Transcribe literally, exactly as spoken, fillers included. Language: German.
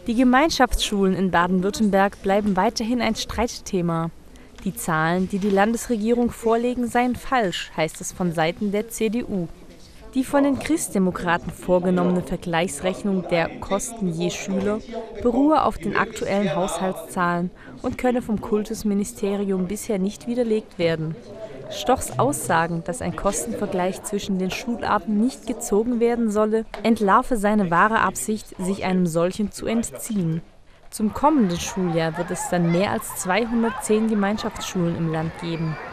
Die Gemeinschaftsschulen in Baden-Württemberg bleiben weiterhin ein Streitthema. Die Zahlen, die die Landesregierung vorlegen, seien falsch, heißt es von Seiten der C D U. Die von den Christdemokraten vorgenommene Vergleichsrechnung der Kosten je Schüler beruhe auf den aktuellen Haushaltszahlen und könne vom Kultusministerium bisher nicht widerlegt werden. Stochs Aussagen, dass ein Kostenvergleich zwischen den Schularten nicht gezogen werden solle, entlarve seine wahre Absicht, sich einem solchen zu entziehen. Zum kommenden Schuljahr wird es dann mehr als zweihundertzehn Gemeinschaftsschulen im Land geben.